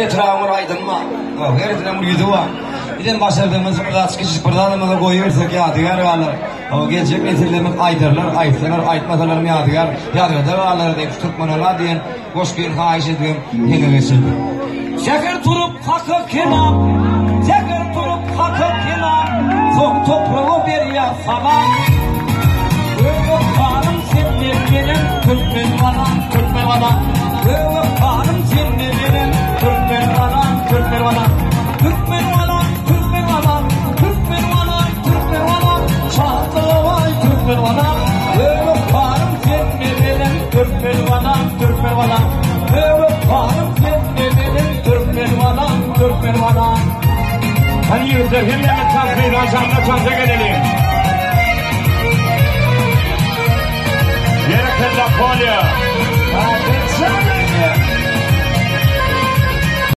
Etrafımı aydın mı? Her etrafımı yüzü var. Giden başardığımız biraz küçük pırdanımıza koyuyorsak yadigar varlar. O gelecek nesillerimiz aydarlar, ayıtsalar, ayıtmasalar yadigar. Yadigar da varlar deyip Türkmenola diyen koşkuyun hayiş ediyorum. Yine geçildi. Şeker turup kakı kelam, şeker turup kakı kelam. Son toprağı bir ya falan. Öğüp karım şimdi benim, Türkmen valan, Türkmen valan. Öğüp karım şimdi benim, Türkmen valan, Türkmen valan. Türkmen valan, Türkmen valan, Türkmen valan, Türkmen valan. Şahlı vay Türkmen valan. Öğüp karım şimdi benim, Türkmen valan, Türkmen valan. Öğüp karım şimdi benim, Türkmen valan, Türkmen valan. Hadi yüzler, hem yemek tasmayı aşağıda çansa gelelim. Gerekli la polya.